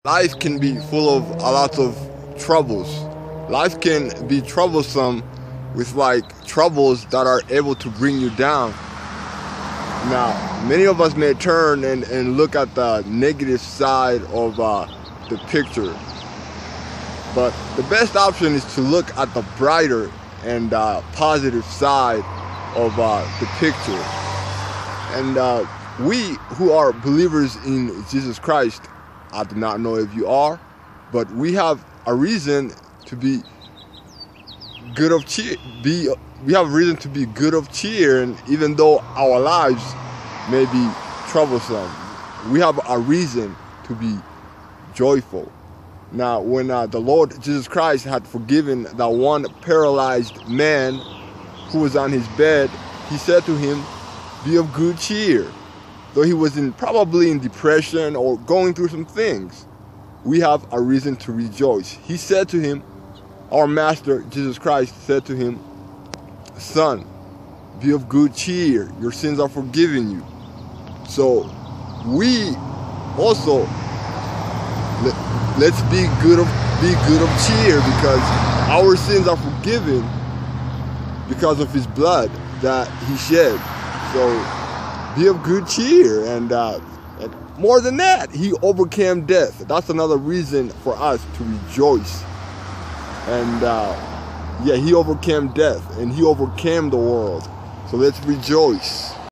Life can be full of a lot of troubles. Life can be troublesome with troubles that are able to bring you down. Now, many of us may turn and look at the negative side of the picture. But the best option is to look at the brighter and positive side of the picture. And we who are believers in Jesus Christ, I do not know if you are, but we have a reason to be good of cheer. We have reason to be good of cheer, and even though our lives may be troublesome, we have a reason to be joyful. Now, when the Lord Jesus Christ had forgiven that one paralyzed man who was on his bed, he said to him, "Be of good cheer." Though he was probably in depression or going through some things, we have a reason to rejoice. He said to him, our Master Jesus Christ said to him, "Son, be of good cheer. Your sins are forgiven you." So we also let's be good of cheer, because our sins are forgiven because of his blood that he shed. So be of good cheer, and more than that, he overcame death. That's another reason for us to rejoice. And he overcame death, and he overcame the world. So let's rejoice.